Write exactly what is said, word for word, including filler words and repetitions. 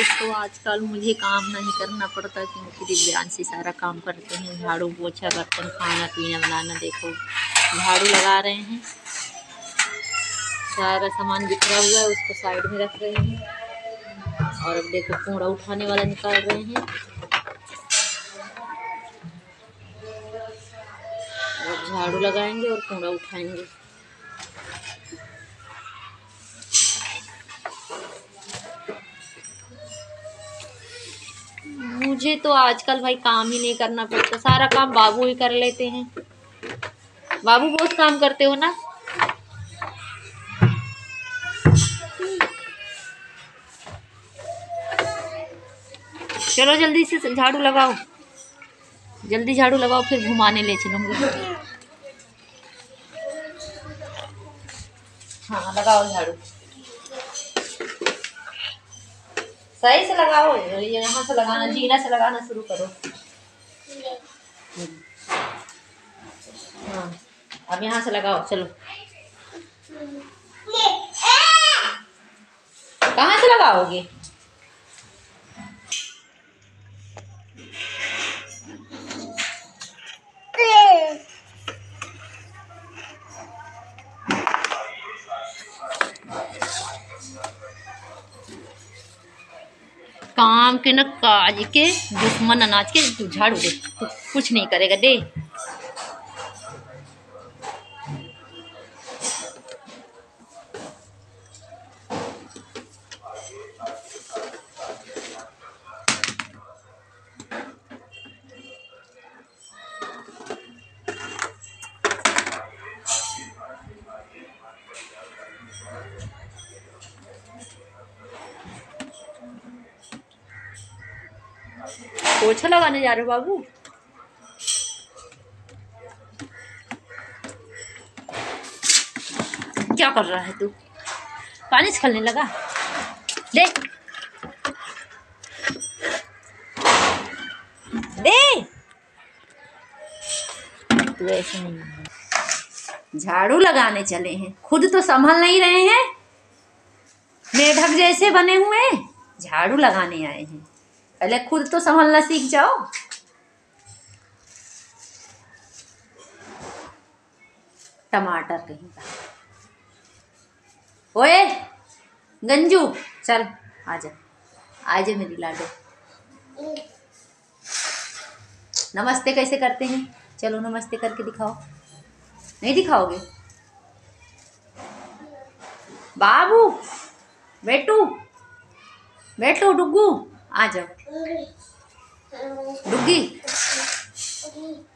दोस्तों आजकल मुझे काम नहीं करना पड़ता क्योंकि दिव्यांशी सारा काम करते हैं। झाड़ू पोछा बर्तन खाना पीना बनाना। देखो झाड़ू लगा रहे हैं, सारा सामान बिखरा हुआ है उसको साइड में रख रहे हैं। और अब देखो कूड़ा उठाने वाला निकाल रहे हैं। अब झाड़ू लगाएंगे और कूड़ा उठाएंगे। मुझे तो आजकल भाई काम ही नहीं करना पड़ता, सारा काम बाबू ही कर लेते हैं। बाबू बहुत काम करते हो ना। चलो जल्दी से झाड़ू लगाओ, जल्दी झाड़ू लगाओ फिर घुमाने ले चलूंगी। हाँ लगाओ झाड़ू, सही से लगाओ। यहाँ से लगाना, जीना से लगाना शुरू करो। हाँ अब यहाँ से लगाओ। चलो कहाँ से लगाओगे? काम के न काज के दुश्मन अनाज के। तू झाड़ू दे, तू कुछ नहीं करेगा। दे पोछा लगाने जा रहे हो बाबू? क्या कर रहा है तू? पानी छलने लगा। दे दे, तू ऐसे नहीं। झाड़ू लगाने चले हैं, खुद तो संभल नहीं रहे हैं। मेढक जैसे बने हुए हैं, झाड़ू लगाने आए हैं। पहले खुद तो संभलना सीख जाओ। टमाटर कहीं का। ओए गंजू चल आजा, आजा मेरी लाडो। नमस्ते कैसे करते हैं? चलो नमस्ते करके दिखाओ। नहीं दिखाओगे? बाबू बेटू बेटू डुग्गू आ जाओ। डुग्गी